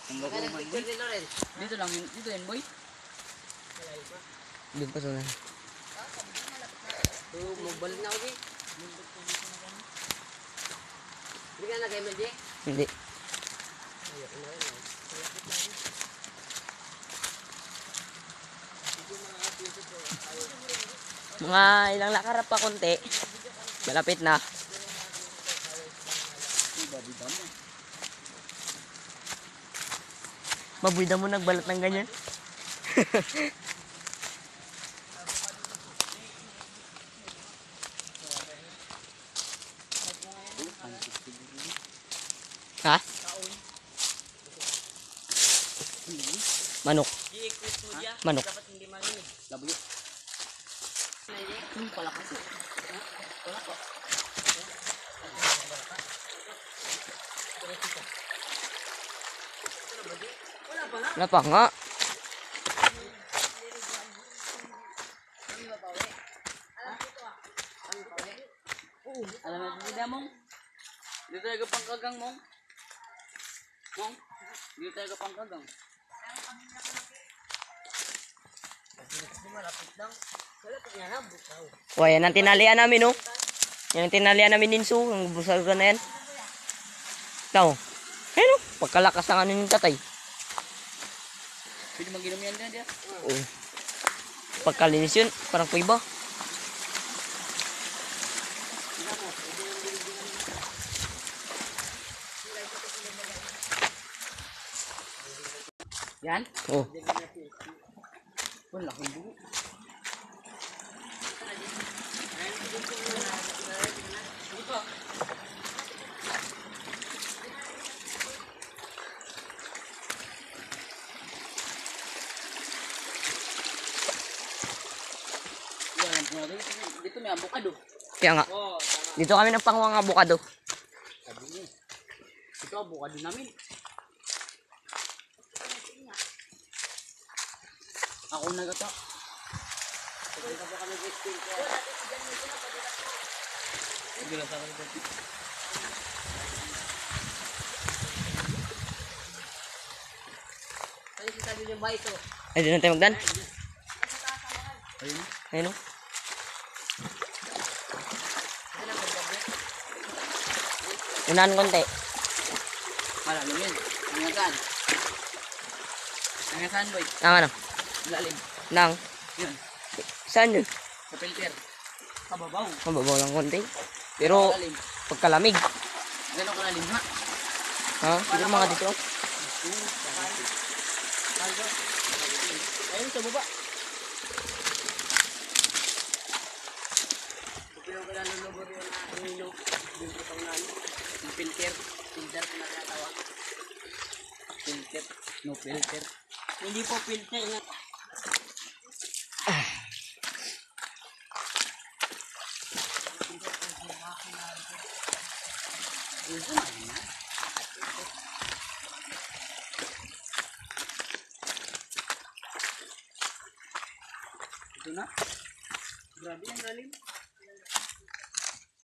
Ang bago man boy. Dito lang, dito yan boy. Doon pa sana. Magbalik na ako, G. Hindi ka na kay MLG? Hindi. Ayoko na rin. Malapit na rin. Mga ilang lakarap pa konti. Malapit na. Mabuyda mo nagbalat ng ganyan. Ha? Manok. Manok. Dapat hindi marinig. Labuyo. Pala kasi. Pala ko. Wala pa nga. Alam mo hindi mong. Dito tayo pangkagang mong. Mong. Dito tayo pangkagang. Malapit lang. Malapit nga na, bukaw. O, yan ang tinalian namin, oh. Yan ang tinalian namin din, so. Ang busagan na yan. Ito. Ayun, oh. Pagkalakas ng ano yung tatay. Pwede mag-inom yan dyan. Oo. Pagkalinis yun, parang kuiba. Yan? Oh. Wala akong buo. Dito may avocado. Kaya nga. Oh, Dito kami ng panguwang abukado. sabi niya. Ito avocado namin. Ako nagata. Sige lang sa akin. Ano sinasabi niyo ba ito? Ay, doon na tayo magdan. Ayun. Ayun, oh. Unahan konti. Malalim yan. Nangasan. Nangasan boy. Nang ano? Lalim. Nang. Yun. Saan yun? Sa filter. Kababaw. Mababaw lang konti. Pero, Lalim. pagkalamig. Gano'n kalalim ha? Ha? Siguro mga dito. Ayun sa baba. Pero kailan lulubor yun na inino. Yung putang nalo. Yung filter. Filter ko na tinatawag. Filter. No filter. Hindi po filter nga. Ito na yun ha? Ito na. Grabe yung lalim.